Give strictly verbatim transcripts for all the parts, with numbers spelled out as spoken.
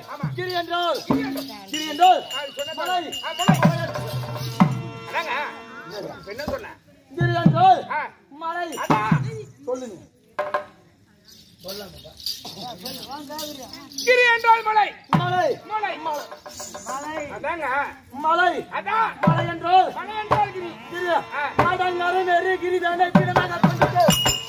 கிரி என்றால் கிரி என்றால் மலை அதாங்க என்ன சொன்ன கிரி என்றால் மலை சொல்லுங்க கிரி என்றால் மலை மலை மலை மலை அதாங்க மலை அதான் மலை என்றால் மலை என்றால் கிரி கிரி ஆடங்கரை நெறி கிரி தானே கிரமாக கொண்டு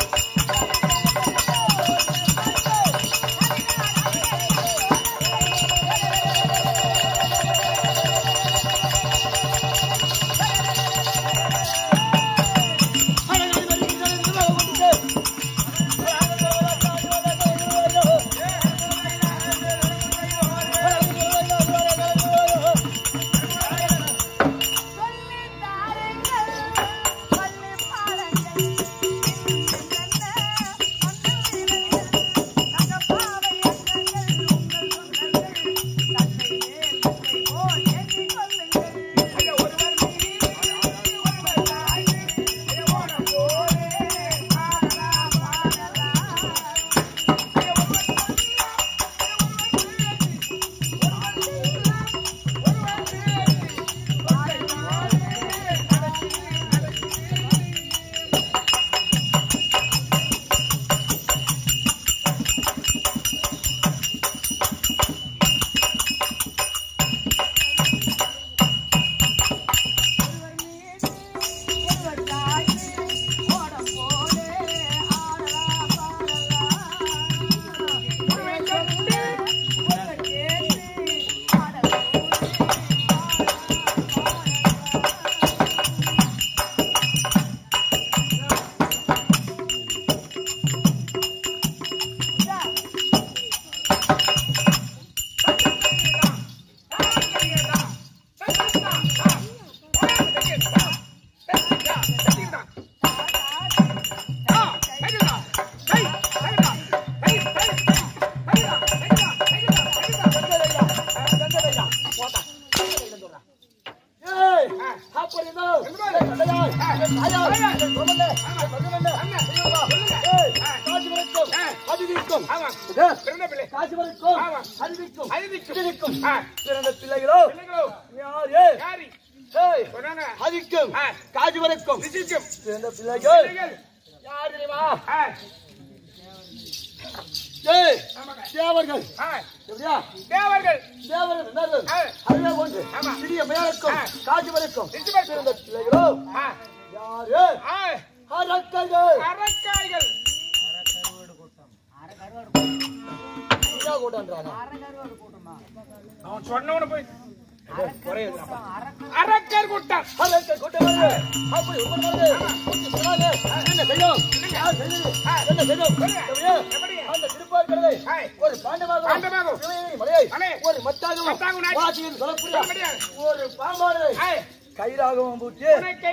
கைராகவும் பூட்டி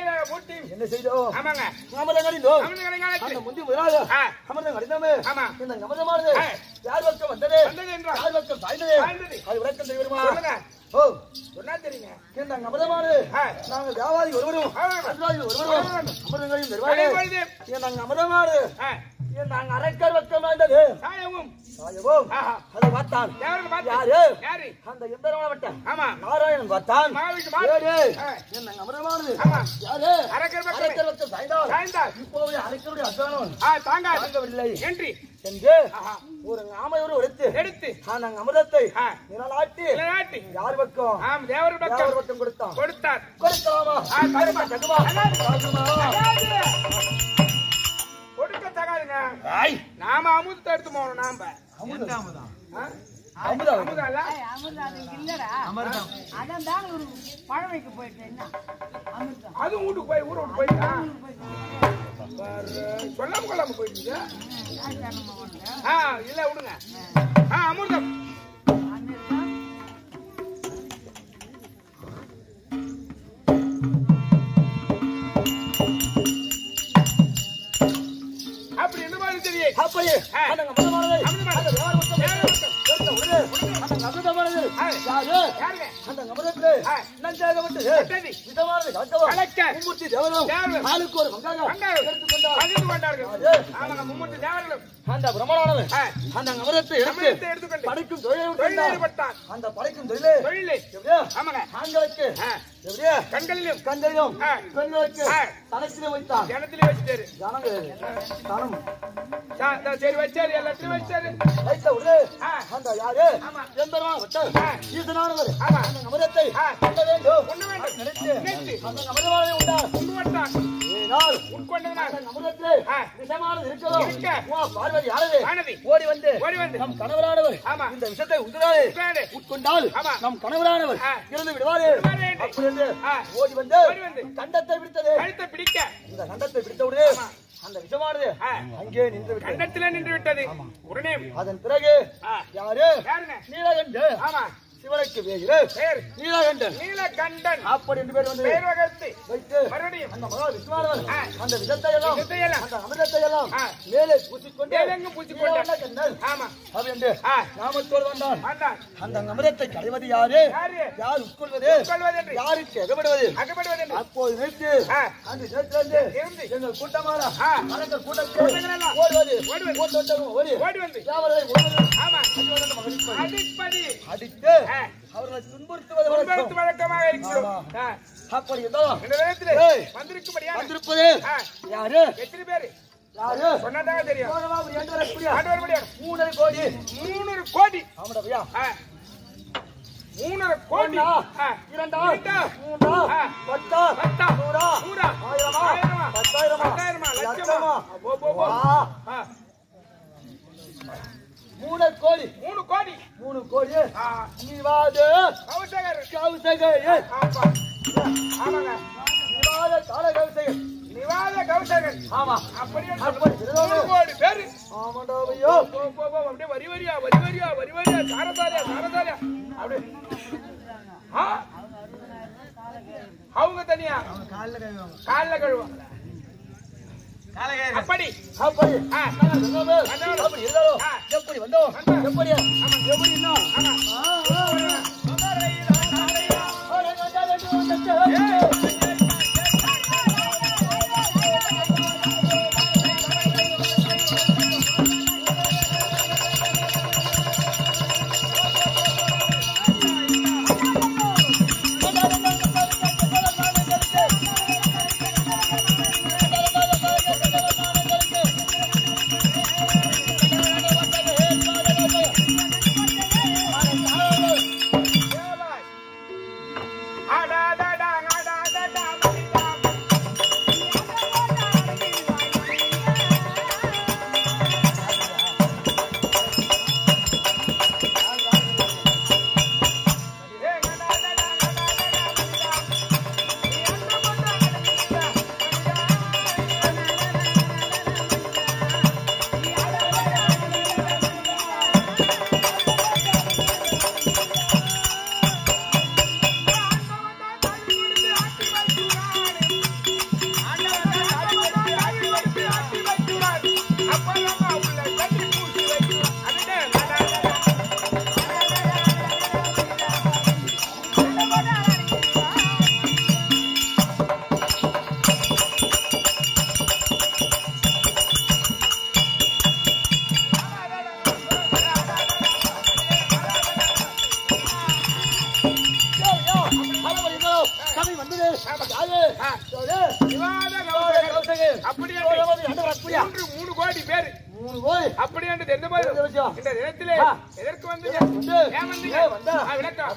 என்ன செய்தோம் அமர்ந்தோம் அந்த முந்தி முதலாக அமர்ந்தம் அடைந்தோமே இந்த அமர்ந்தமானது யார் பக்கம் வந்தது யார் பக்கம் சாய்ந்தது அது விளக்கம் தெரியுமா ஓ சொன்னா தெரியுங்க இந்த அமர்ந்தமானது நாங்கள் வியாபாரி ஒருவரும் ஒருவரும் அமர்ந்தங்களையும் நிர்வாகம் நாங்கள் அமர்ந்தமானது நாங்கள் அரைக்கர் பக்கம் வந்தது சாயவும் சாயவும் அதை பார்த்தான் யாரு அந்த எந்தரவட்ட நாராயணன் பார்த்தான் நாங்கள் அமர்ந்தமானது யாரு அரைக்கர் பக்கம் சாய்ந்தால் இப்போது அரைக்கருடைய அத்தானவன் தாங்கவில்லை என்று என்று ஒரு ஆமையோடு எடுத்து எடுத்து நாங்கள் அமிர்தத்தை நிழலாட்டி யார் பக்கம் தேவர் பக்கம் கொடுத்தான் கொடுத்தார் கொடுக்கலாமா கொடுக்க தகாதுங்க நாம அமுதத்தை எடுத்து போகணும் நாம அதுவும் வீட்டுக்கு போய் ஊரை விட்டு போயிட்டா சொல்லாம கொள்ளாம போயிட்டு இல்ல விடுங்க அமிர்தம் அப்படி என்ன மாதிரி தெரியும் அப்படி ஆளுக்கு ஒரு பகிர்ந்து கொண்டார்கள். ஆமாங்க, மும்மூர்த்தி தேவர்களும் அந்த பிரம்மனானவர் அந்த அமிர்தத்தை எடுத்து எடுத்துக்கொண்டு படைக்கும் தொழிலை தொழிலில் ஈடுபட்டார். அந்த படைக்கும் தொழிலே தொழிலே எப்படியா ஆமாங்க ஆண்களுக்கு எப்படியா கண்களிலும் கண்களிலும் பெண்களுக்கு தனத்திலே வைத்தான். ஜனத்திலே வச்சுட்டாரு. ஜனங்கள் தனம் சரி வச்சாரு, எல்லாத்தையும் வச்சாரு. வைத்த உடனே அந்த யாரு எம்பெருமான் விட்டார் ஈசனானவர் அந்த அமிர்தத்தை உண்ண வேண்டும் உண்ண வேண்டும் நினைத்து அந்த அமிர்தமானதை உண்டார் உண்டு வந்தான். ஏனால் உட்கொண்டதனால் அந்த அமிர்தத்திலே விஷமானது இருக்கிறதோ பார்வதி யாரது ஓடி வந்து ஓடி வந்து நம் கணவரானவர் இந்த விஷத்தை உண்டாலே உட்கொண்டால் நம் கணவரானவர் இருந்து விடுவாரு அப்படி என்று ஓடி வந்து கண்டத்தை பிடித்தது. கழுத்தை பிடிக்க இந்த கண்டத்தை பிடித்த உடனே அந்த விஷமானது அங்கே நின்று விட்டது. கண்டத்திலே நின்று விட்டது. உடனே அதன் பிறகு யாரு யாருங்க நீலகண்டன் ஆமா சிவனுக்கு வேறு பேர் நீலகண்டன் நீலகண்டன் அப்படி என்று பேர் வந்து பேர் வகுத்து வைத்து மறுபடியும் அந்த மகா விஸ்வானவர் அந்த விஷத்தை எல்லாம் விஷத்தை எல்லாம் அந்த அமிர்தத்தை எல்லாம் மேலே பூசிக்கொண்டு மேலெங்கும் பூசிக்கொண்டு நீலகண்டன் ஆமா அப்படி என்று நாமத்தோடு வந்தான். வந்தான். அந்த அமிர்தத்தை கடைவது யாரு யாரு யார் உட்கொள்வது உட்கொள்வது என்று யாருக்கு எகப்படுவது அகப்படுவது என்று அப்போது நிறுத்து அந்த நேரத்திலிருந்து இருந்து எங்கள் கூட்டமான மனங்கள் கூட்டத்தில் கூட்டங்களெல்லாம் ஓடுவது ஓடுவது ஓட்டோட்டமும் ஓடி ஓடி வந்து யாவரை ஓடுவது ஆமா அடிவதற்கு மகிழ்ச்சி அடிப்பதி அடித்து அவர்களை துன்புறுத்துவது துன்புறுத்து வழக்கமாக இருக்கிறோம். அப்படி இருந்தாலும் இந்த நேரத்திலே வந்திருக்கும்படியா வந்திருப்பது யாரு எத்தனை பேரு யாரு சொன்னதாக தெரியும். ஆண்டு முடியாது மூணரை கோடி மூணு கோடி ஆமாடா ஐயா மூணரை கோடி இரண்டா இரண்டா மூன்றா ஆ. பத்தா பத்தா நூறா நூறா ஆயிரமா ஆயிரமா பத்தாயிரமா பத்தாயிரமா லட்சமா லட்சமா போ போ போ வா. ஆ. மூணு கோடி மூணு கோடி மூணு கோடி ஆ. நிவாத கௌசகர் கௌசகர் ஆமா ஆமாங்க நிவாத கால கௌசகர் நிவாத கௌசகர் ஆமா அப்படியே அப்படி மூணு கோடி பேரு ஆமாண்டா ஐயோ போ போ போ அப்படியே வரி வரியா வரி வரியா வரி வரியா சாரசாரியா சாரசாரியா அப்படியே ஆ அவங்க தனியா கால்ல கழுவாங்க அப்படி அப்படி ஆ. நாங்கள் சொன்னோமே, அப்படி இருந்தாலும் ஆ. எப்படி வந்தோம் வந்தோம். எப்படி எப்படி இன்னும் ஆமா ஆ, ஆ, ஆ. அவனை கண்டால் என்று வந்துச்சு. மூணு கோடி பேரு அப்படி என்று தெரிந்த போது இந்த தினத்திலே எதற்கு வந்து ஏன் வந்தீங்க விளக்கம்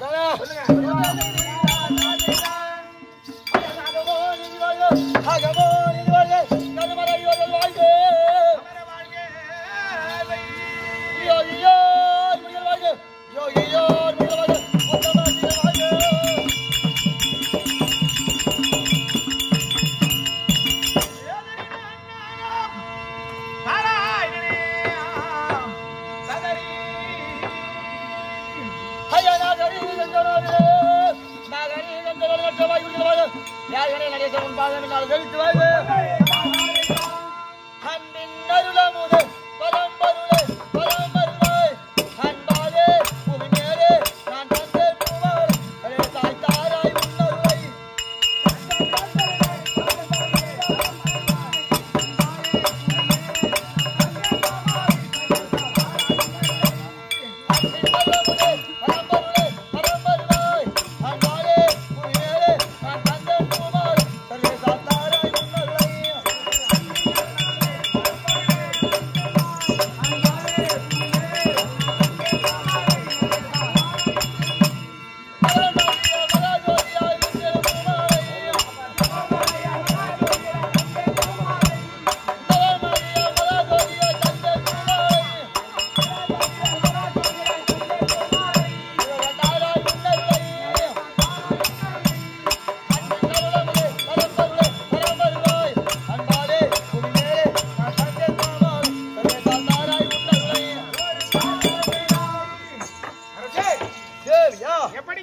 சொல்லுங்க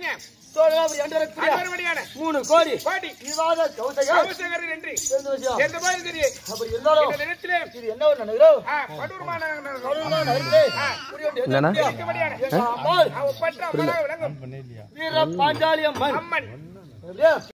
சரிங்க. சோழனாபுரி அண்டரக்கூடிய அண்டரவடியான மூணு கோடி கோடி விவாத கௌசகர் கௌசகர் என்று தெரிஞ்ச விஷயம். தெரிந்த மாதிரி தெரியும். அப்படி இருந்தாலும் இந்த தினத்திலே இது என்ன ஒரு நகரம்? ஆ, படூர்மான நகரம். படூர்மான நகரத்திலே புரியுண்டு என்னண்ணா? இருக்கபடியான எங்க அம்மாள் அவ பற்ற அம்மனாக விளங்கும் வீர பாஞ்சாலி அம்மன் அம்மன் எப்படியா?